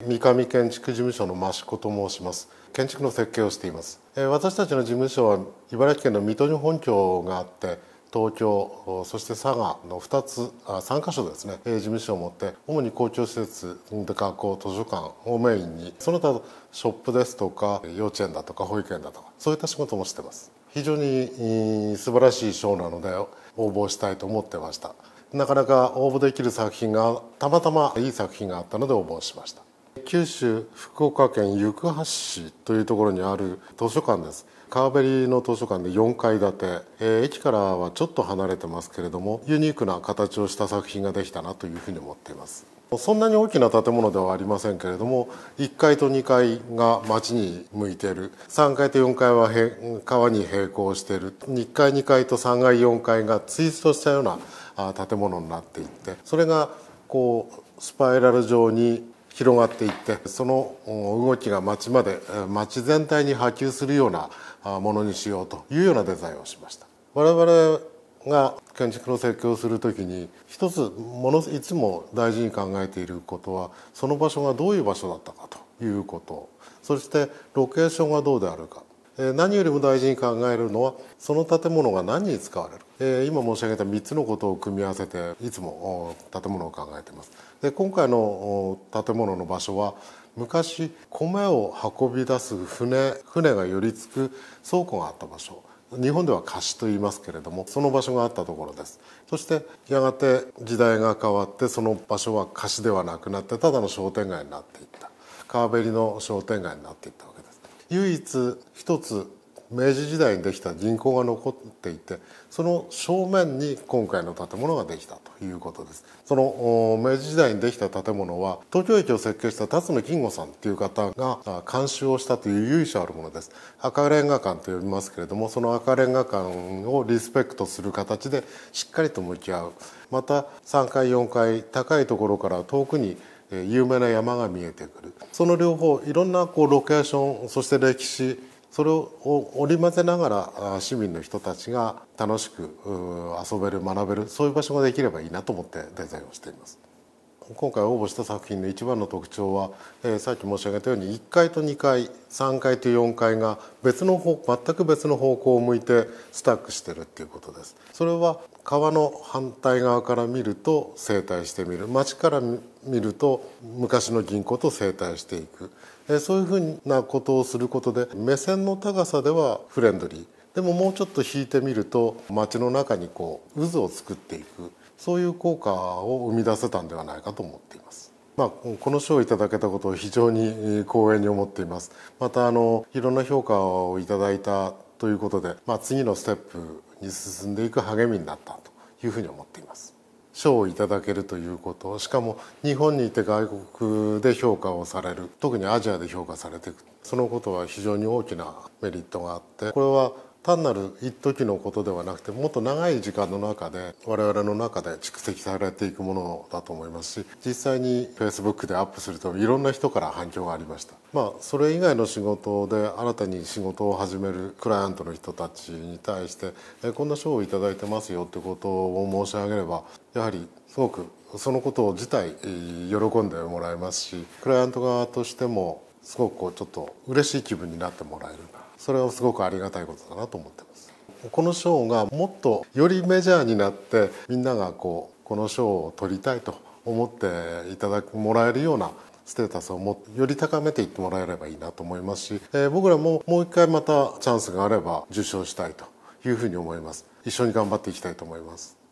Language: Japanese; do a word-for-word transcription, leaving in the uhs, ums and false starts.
三上建築事務所の益子と申します。建築の設計をしています。私たちの事務所は茨城県の水戸に本庁があって、東京、そして佐賀のふたつ、さんかしょですね、事務所を持って、主に公共施設、学校、図書館をメインに、その他ショップですとか、幼稚園だとか保育園だとか、そういった仕事もしています。非常に素晴らしい賞なので、応募したいと思ってました。なかなか応募できる作品が、たまたまいい作品があったので応募しました。九州福岡県行橋市というところにある図書館です。川べりの図書館でよんかい建て、えー、駅からはちょっと離れてますけれども、ユニークな形をした作品ができたなというふうに思っています。そんなに大きな建物ではありませんけれども、いっかいとにかいが街に向いている、さんがいとよんかいは川に並行している、いっかいにかいとさんがいよんかいがツイストしたような建物になっていって、それがこうスパイラル状に広がっていって、その動きが街まで、街全体に波及するようなものにしようというようなデザインをしました。我々が建築の設計をするときに、一つものいつも大事に考えていることは、その場所がどういう場所だったかということ、そしてロケーションがどうであるか、何よりも大事に考えるのは、その建物が何に使われる。今申し上げたみっつのことを組み合わせて、いつも建物を考えています。で、今回の建物の場所は、昔米を運び出す船船が寄り付く倉庫があった場所、日本では貸しと言いますけれども、その場所があったところです。そしてやがて時代が変わって、その場所は貸しではなくなって、ただの商店街になっていった。川べりの商店街になっていったわけです。唯一一つ明治時代にできた銀行が残っていて、その正面に今回の建物ができたということです。その明治時代にできた建物は、東京駅を設計した辰野金吾さんという方が監修をしたという由緒あるものです。赤レンガ館と呼びますけれども、その赤レンガ館をリスペクトする形でしっかりと向き合う。またさんかいよんかい高いところから遠くに有名な山が見えてくる。その両方いろんなこうロケーション、そして歴史、それを織り交ぜながら市民の人たちが楽しく遊べる、学べる、そういう場所ができればいいなと思ってデザインをしています。今回応募した作品の一番の特徴は、えー、さっき申し上げたようにいっかいとにかい、さんかいとよんかいが別の方全く別の方向を向いてスタックしてるっていうことです。それは川の反対側から見ると整体してみる、街から見ると昔の銀行と整体していく、えー、そういうふうなことをすることで、目線の高さではフレンドリーでも、もうちょっと引いてみると街の中にこう渦を作っていく、そういう効果を生み出せたんではないかと思っています。まあ、この賞をいただけたことを非常に光栄に思っています。またあのいろんな評価をいただいたということで、まあ、次のステップに進んでいく励みになったというふうに思っています。賞をいただけるということ、しかも日本にいて外国で評価をされる、特にアジアで評価されていく、そのことは非常に大きなメリットがあって、これは単なる一時のことではなくて、もっと長い時間の中で我々の中で蓄積されていくものだと思いますし、実際に フェイスブック でアップするといろんな人から反響がありました。まあそれ以外の仕事で新たに仕事を始めるクライアントの人たちに対して、えこんな賞をいただいてますよってことを申し上げれば、やはりすごくそのこと自体喜んでもらえますし、クライアント側としてもすごくこうちょっと嬉しい気分になってもらえる、それはすごくありがたいことだなと思ってます。この賞がもっとよりメジャーになって、みんながこうこの賞を取りたいと思っていただくもらえるようなステータスをもより高めていってもらえればいいなと思いますし、えー、僕らももう一回またチャンスがあれば受賞したいというふうに思います。一緒に頑張っていきたいと思います。